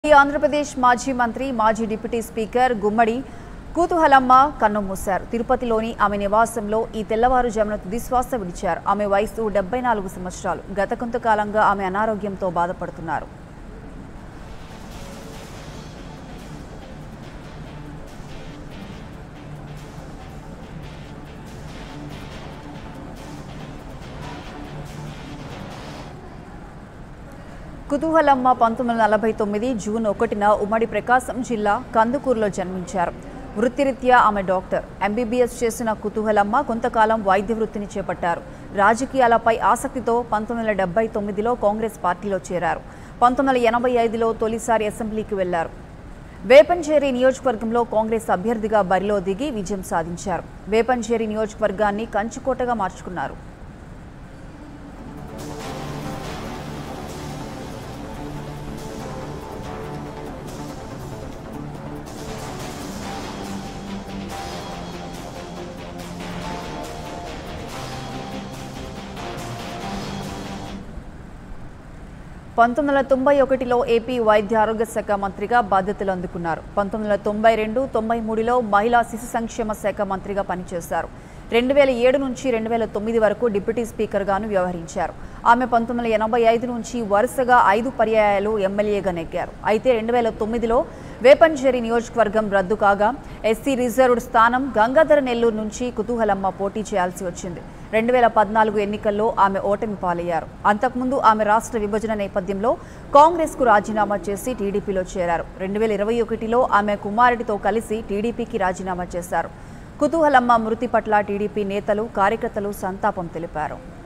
ఆంధ్రప్రదేశ్ మాజీ మంత్రి మాజీ డిప్యూటీ స్పీకర్ గుమ్మడి కుతూహలమ్మ కన్నుమూశారు. తిరుపతిలోని ఆమె నివాసంలో ఈ తెల్లవారుజామున తుదిశ్వాస విడిచారు. ఆమె వయసు 74 సంవత్సరాలు. గత కొంతకాలంగా ఆమె అనారోగ్యంతో బాధపడుతున్నారు. కుతూహలమ్మ 1949 జూన్ 1న ఉమ్మడి ప్రకాశం జిల్లా కందుకూరులో జన్మించారు. వృత్తిరీత్యా ఆమె డాక్టర్. ఎంబీబీఎస్ చేసిన కుతూహలమ్మ కొంతకాలం వైద్య వృత్తిని చేపట్టారు. రాజకీయాలపై ఆసక్తితో 1979లో కాంగ్రెస్ పార్టీలో చేరారు. 1985లో తొలిసారి అసెంబ్లీకి వెళ్లారు. వేపంచేరి నియోజకవర్గంలో కాంగ్రెస్ అభ్యర్థిగా బరిలో దిగి విజయం సాధించారు. వేపంచేరి నియోజకవర్గాన్ని కంచుకోటగా మార్చుకున్నారు. లో ఏపీ వైద్య ఆరోగ్య శాఖ మంత్రిగా బాధ్యతలు అందుకున్నారు. 1992-93లో మహిళా శిశు సంక్షేమ శాఖ మంత్రిగా పనిచేశారు. 2007 నుంచి 2009 వరకు డిప్యూటీ స్పీకర్గాను వ్యవహరించారు. ఆమె 1985 నుంచి వరుసగా 5 పర్యాయాలు ఎమ్మెల్యేగా నెగ్గారు. అయితే 2009లో వేపంచేరి నియోజకవర్గం రద్దు కాగా ఎస్సీ రిజర్వ్డ్ స్థానం గంగాధర నెల్లూరు నుంచి కుతూహలమ్మ పోటీ చేయాల్సి వచ్చింది. 2014 ఎన్నికల్లో ఆమె ఓటమి పాలయ్యారు. అంతకుముందు ఆమె రాష్ట్ర విభజన నేపథ్యంలో కాంగ్రెస్కు రాజీనామా చేసి టీడీపీలో చేరారు. 2021లో ఆమె కుమారుడితో కలిసి టీడీపీకి రాజీనామా చేశారు. కుతూహలమ్మ మృతి పట్ల టీడీపీ నేతలు, కార్యకర్తలు సంతాపం తెలిపారు.